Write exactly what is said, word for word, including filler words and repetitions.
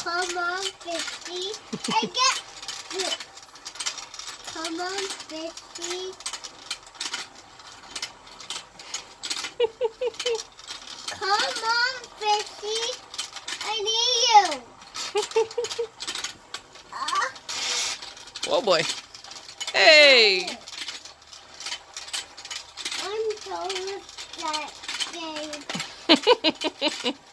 Come on, Fishie. I get it. Come on, Fishie. Come on, Fishie. I need you. uh, Oh boy. Hey. I'm so that game.